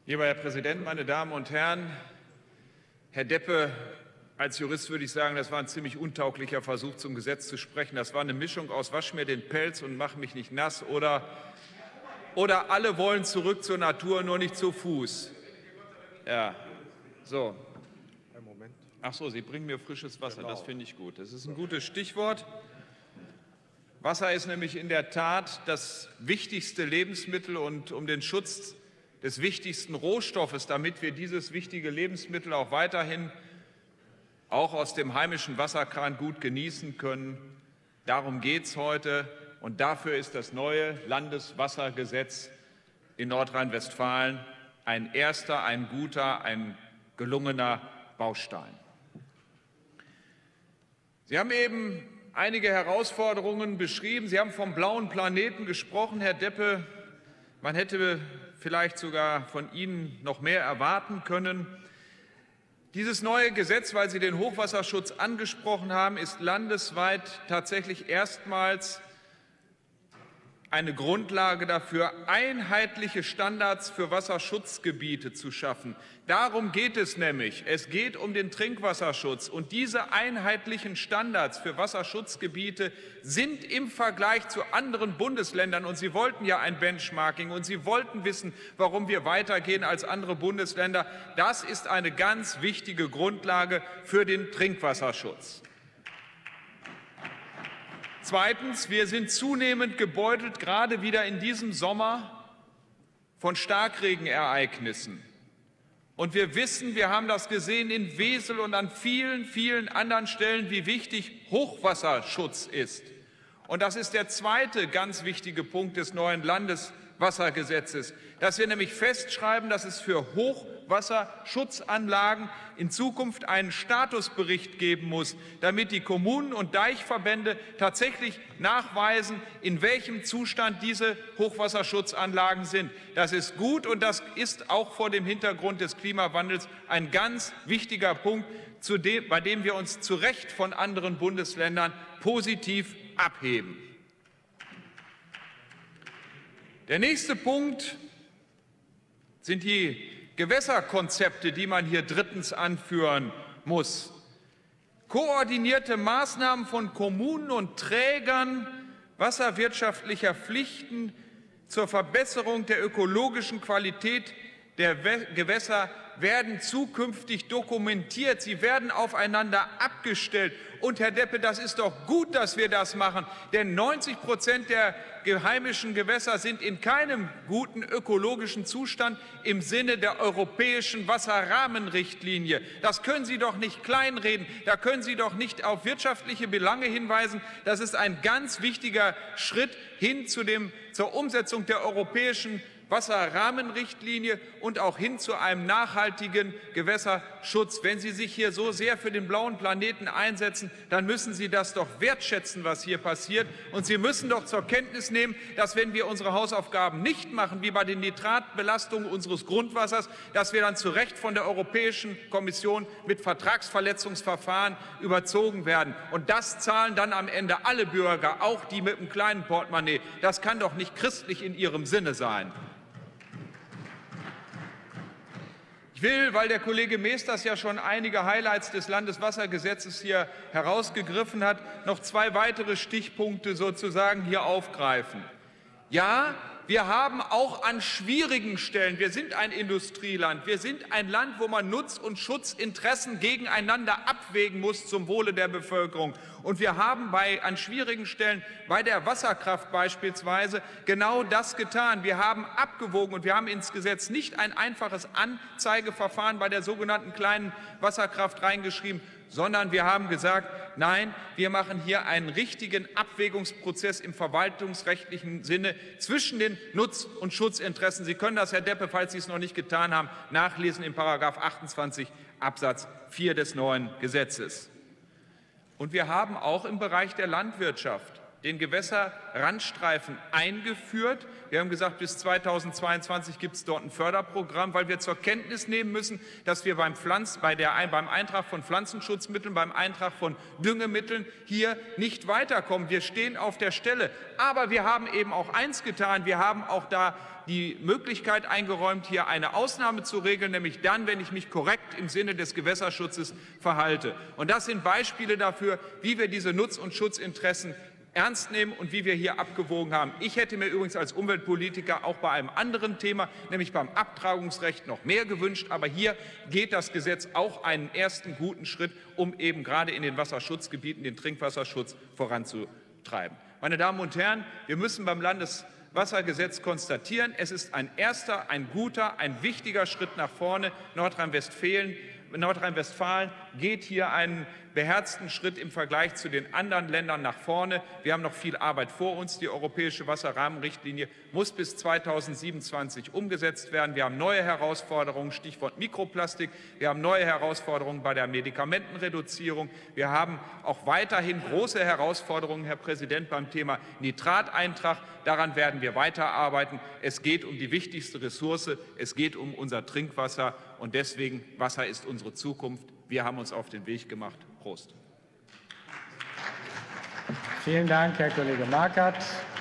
Lieber Herr Präsident, meine Damen und Herren! Herr Deppe, als Jurist würde ich sagen, das war ein ziemlich untauglicher Versuch, zum Gesetz zu sprechen. Das war eine Mischung aus wasch mir den Pelz und mach mich nicht nass oder alle wollen zurück zur Natur, nur nicht zu Fuß. Ja, so. Ach so, Sie bringen mir frisches Wasser, das finde ich gut. Das ist ein gutes Stichwort. Wasser ist nämlich in der Tat das wichtigste Lebensmittel und um den Schutz des wichtigsten Rohstoffes, damit wir dieses wichtige Lebensmittel auch weiterhin auch aus dem heimischen Wasserkran gut genießen können. Darum geht es heute und dafür ist das neue Landeswassergesetz in Nordrhein-Westfalen ein erster, ein guter, ein gelungener Baustein. Sie haben eben einige Herausforderungen beschrieben. Sie haben vom blauen Planeten gesprochen, Herr Deppe. Man hätte vielleicht sogar von Ihnen noch mehr erwarten können. Dieses neue Gesetz, weil Sie den Hochwasserschutz angesprochen haben, ist landesweit tatsächlich erstmals eine Grundlage dafür, einheitliche Standards für Wasserschutzgebiete zu schaffen. Darum geht es nämlich. Es geht um den Trinkwasserschutz. Und diese einheitlichen Standards für Wasserschutzgebiete sind im Vergleich zu anderen Bundesländern, und Sie wollten ja ein Benchmarking und Sie wollten wissen, warum wir weitergehen als andere Bundesländer, das ist eine ganz wichtige Grundlage für den Trinkwasserschutz. Zweitens, wir sind zunehmend gebeutelt, gerade wieder in diesem Sommer, von Starkregenereignissen. Und wir wissen, wir haben das gesehen in Wesel und an vielen, vielen anderen Stellen, wie wichtig Hochwasserschutz ist. Und das ist der zweite ganz wichtige Punkt des neuen Landeswassergesetzes, dass wir nämlich festschreiben, dass es für Hochwasserschutzanlagen in Zukunft einen Statusbericht geben muss, damit die Kommunen und Deichverbände tatsächlich nachweisen, in welchem Zustand diese Hochwasserschutzanlagen sind. Das ist gut und das ist auch vor dem Hintergrund des Klimawandels ein ganz wichtiger Punkt, bei dem wir uns zu Recht von anderen Bundesländern positiv abheben. Der nächste Punkt sind die Gewässerkonzepte, die man hier drittens anführen muss. Koordinierte Maßnahmen von Kommunen und Trägern wasserwirtschaftlicher Pflichten zur Verbesserung der ökologischen Qualität der Gewässer werden zukünftig dokumentiert. Sie werden aufeinander abgestellt. Und, Herr Deppe, das ist doch gut, dass wir das machen, denn 90% der heimischen Gewässer sind in keinem guten ökologischen Zustand im Sinne der europäischen Wasserrahmenrichtlinie. Das können Sie doch nicht kleinreden. Da können Sie doch nicht auf wirtschaftliche Belange hinweisen. Das ist ein ganz wichtiger Schritt hin zur Umsetzung der europäischen Wasserrahmenrichtlinie und auch hin zu einem nachhaltigen Gewässerschutz. Wenn Sie sich hier so sehr für den blauen Planeten einsetzen, dann müssen Sie das doch wertschätzen, was hier passiert. Und Sie müssen doch zur Kenntnis nehmen, dass wenn wir unsere Hausaufgaben nicht machen, wie bei den Nitratbelastungen unseres Grundwassers, dass wir dann zu Recht von der Europäischen Kommission mit Vertragsverletzungsverfahren überzogen werden. Und das zahlen dann am Ende alle Bürger, auch die mit einem kleinen Portemonnaie. Das kann doch nicht christlich in Ihrem Sinne sein. Ich will, weil der Kollege Meesters ja schon einige Highlights des Landeswassergesetzes hier herausgegriffen hat, noch zwei weitere Stichpunkte sozusagen hier aufgreifen. Ja, wir haben auch an schwierigen Stellen, wir sind ein Industrieland, wir sind ein Land, wo man Nutz- und Schutzinteressen gegeneinander abwägen muss zum Wohle der Bevölkerung. Und wir haben an schwierigen Stellen, bei der Wasserkraft beispielsweise, genau das getan. Wir haben abgewogen und wir haben ins Gesetz nicht ein einfaches Anzeigeverfahren bei der sogenannten kleinen Wasserkraft reingeschrieben, sondern wir haben gesagt, nein, wir machen hier einen richtigen Abwägungsprozess im verwaltungsrechtlichen Sinne zwischen den Nutz- und Schutzinteressen. Sie können das, Herr Deppe, falls Sie es noch nicht getan haben, nachlesen in § 28 Absatz 4 des neuen Gesetzes. Und wir haben auch im Bereich der Landwirtschaft den Gewässerrandstreifen eingeführt. Wir haben gesagt, bis 2022 gibt es dort ein Förderprogramm, weil wir zur Kenntnis nehmen müssen, dass wir beim Eintrag von Pflanzenschutzmitteln, beim Eintrag von Düngemitteln hier nicht weiterkommen. Wir stehen auf der Stelle. Aber wir haben eben auch eins getan. Wir haben auch da die Möglichkeit eingeräumt, hier eine Ausnahme zu regeln, nämlich dann, wenn ich mich korrekt im Sinne des Gewässerschutzes verhalte. Und das sind Beispiele dafür, wie wir diese Nutz- und Schutzinteressen ernst nehmen und wie wir hier abgewogen haben. Ich hätte mir übrigens als Umweltpolitiker auch bei einem anderen Thema, nämlich beim Abtragungsrecht, noch mehr gewünscht. Aber hier geht das Gesetz auch einen ersten guten Schritt, um eben gerade in den Wasserschutzgebieten den Trinkwasserschutz voranzutreiben. Meine Damen und Herren, wir müssen beim Landeswassergesetz konstatieren, es ist ein erster, ein guter, ein wichtiger Schritt nach vorne. Nordrhein-Westfalen geht hier einen beherzten Schritt im Vergleich zu den anderen Ländern nach vorne. Wir haben noch viel Arbeit vor uns. Die europäische Wasserrahmenrichtlinie muss bis 2027 umgesetzt werden. Wir haben neue Herausforderungen, Stichwort Mikroplastik. Wir haben neue Herausforderungen bei der Medikamentenreduzierung. Wir haben auch weiterhin große Herausforderungen, Herr Präsident, beim Thema Nitrateintrag. Daran werden wir weiterarbeiten. Es geht um die wichtigste Ressource. Es geht um unser Trinkwasser. Und deswegen, Wasser ist unsere Zukunft. Wir haben uns auf den Weg gemacht. Prost. Vielen Dank, Herr Kollege Markert.